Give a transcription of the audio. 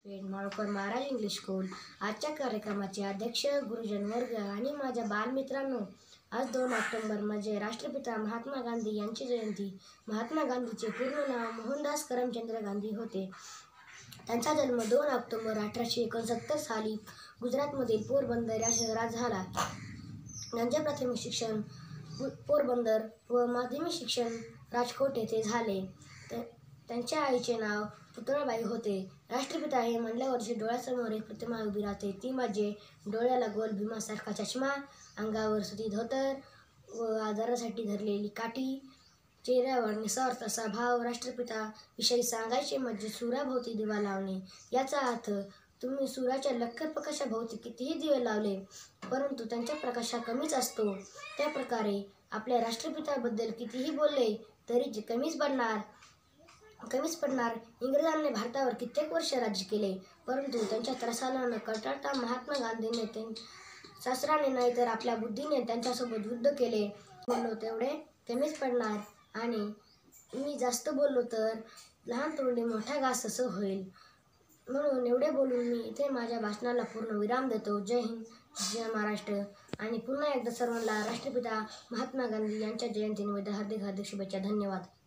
Malkar Maharaj English school आजच्या कार्यक्रमाचे अध्यक्ष, गुरुजन वर्ग आणि माझ्या बालमित्रांनो, आज 2 ऑक्टोबर म्हणजे राष्ट्रपिता महात्मा गांधी यांची जयंती. महात्मा गांधीचे पूर्ण नाव मोहनदास करमचंद गांधी होते. त्यांचा जन्म 2 ऑक्टोबर 1869 साली गुजरातमधील पोरबंदर या शहरात झाला. त्यांचे प्राथमिक शिक्षण पोरबंदर व माध्यमिक शिक्षण राजकोट येथे झाले. त्यांच्या आईचे नाव पुतळाबाई होते. राष्ट्रपिता हे म्हणल्यावरची डोळ्यासमोर एक प्रतिमा उभी राहते, ती म्हणजे डोळ्याला गोल भीमासारखा चष्मा, अंगावर सुती धोतर व आधारासाठी धरलेली काठी, चेहऱ्यावर निस्वार्थ असा भाव. राष्ट्रपिता विषयी सांगायचे म्हणजे सूर्याभोवती दिवा लावणे. याचा अर्थ तुम्ही सूर्याच्या लख्खर प्रकाशाभोवती कितीही दिवे लावले, परंतु त्यांच्या प्रकाश कमीच असतो. त्या प्रकारे आपल्या राष्ट्रपित्याबद्दल कितीही बोलले तरी जे कमीच पडणार. इंग्रजांनी भारतावर कित्येक वर्ष राज्य केले, परंतु त्यांच्या त्रासाला न कंटाळता महात्मा गांधींनी शस्त्राने नाही तर आपल्या बुद्धीने त्यांच्यासोबत युद्ध केले. बोललो तेवढे कमीच पडणार आणि मी जास्त बोललो तर लहान तोंडी मोठा घास असं होईल. म्हणून एवढे बोलून मी इथे माझ्या भाषणाला पूर्ण विराम देतो. जय हिंद, जय महाराष्ट्र. आणि पुन्हा एकदा सर्वांना राष्ट्रपिता महात्मा गांधी यांच्या जयंतीनिमित्त हार्दिक शुभेच्छा. धन्यवाद.